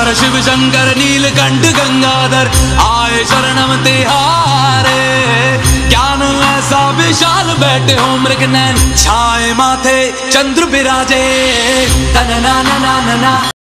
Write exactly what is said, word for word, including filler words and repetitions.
हर शिव शंकर नीलकंठ गंगाधर आए शरणम तिहारे। ज्ञान ऐसा विशाल बैठे हो मृग नैन छाए माथे चंद्र बिराजे। तन ना ना ना ना ना।